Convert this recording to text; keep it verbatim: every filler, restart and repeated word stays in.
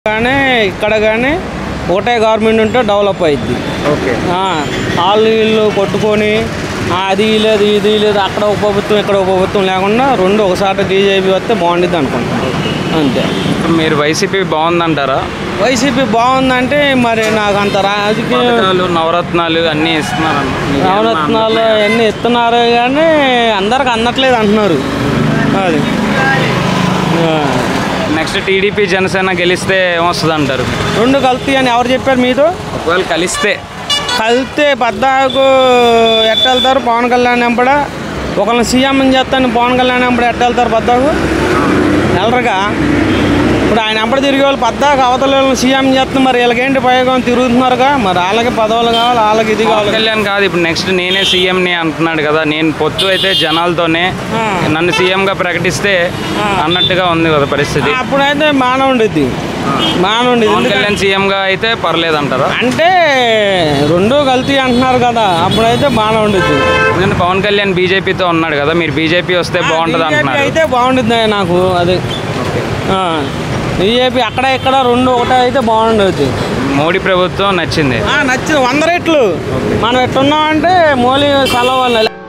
కానీ ఇక్కడ కానీ ఒకటే గవర్నమెంట్ ఉంటే డెవలప్ అయ్యిద్ది. ఓకే వాళ్ళు వీళ్ళు కొట్టుకొని అది లేదు ఇది లేదు అక్కడ ఒక ప్రభుత్వం ఇక్కడ ఒక ప్రభుత్వం లేకుండా రెండు ఒకసారి బీజేపీ వస్తే బాగుండిద్ది అనుకుంటాను. అంతే. మీరు వైసీపీ బాగుందంటారా? వైసీపీ బాగుందంటే మరి నాకు అంత రాజకీయాలు నవరత్నాలు అన్నీ ఇస్తున్నారు. నవరత్నాలు అన్నీ ఇస్తున్నారు కానీ అందరికి అందట్లేదు అంటున్నారు. అది నెక్స్ట్ టీడీపీ జనసేన గెలిస్తే ఏమొస్తుంది అంటారు? రెండు కల్తీ అని ఎవరు చెప్పారు మీతో? ఒకవేళ కలిస్తే కలిస్తే పద్దాకు ఎట్ట వెళ్తారు? పవన్ కళ్యాణ్ ఎంపడ ఒకళ్ళని సీఎం అని చేస్తాను పవన్ కళ్యాణ్ ఎంపడ ఎట్ట వెళ్తారు? పద్దాకు వెళ్ళరుగా. ఇప్పుడు ఆయన ఎంపడ తిరిగే వాళ్ళు పద్దాకు అవతల వాళ్ళని సీఎం చేస్తున్నారు. మరి వీళ్ళకేంటి ప్రయోగం తిరుగుతున్నారుగా. మరి వాళ్ళకి పదవులు కావాలి, వాళ్ళకి ఇది కావాలి. కళ్యాణ్ కాదు ఇప్పుడు నెక్స్ట్ నేనే సీఎంని అంటున్నాడు కదా. నేను పొత్తు అయితే జనాలతోనే నన్ను సీఎంగా ప్రకటిస్తే అన్నట్టుగా ఉంది కదా పరిస్థితి. అప్పుడైతే మానవ ఉండిద్ది మానవ ఉండేది. పవన్ కళ్యాణ్ సీఎంగా అయితే పర్లేదు అంటారా? అంటే రెండు కల్తీ అంటున్నారు కదా, అప్పుడైతే బాగానే ఉండిద్ది. ఎందుకంటే పవన్ కళ్యాణ్ బీజేపీతో ఉన్నాడు కదా, మీరు బీజేపీ వస్తే బాగుంటుంది అంటున్నారు. అయితే బాగుంటుంది నాకు. అది బీజేపీ అక్కడ ఇక్కడ రెండు ఒకటే అయితే బాగుండదు. మోడీ ప్రభుత్వం నచ్చింది నచ్చింది వంద రెట్లు. మనం ఎట్టున్నామంటే మోడీ సెలవు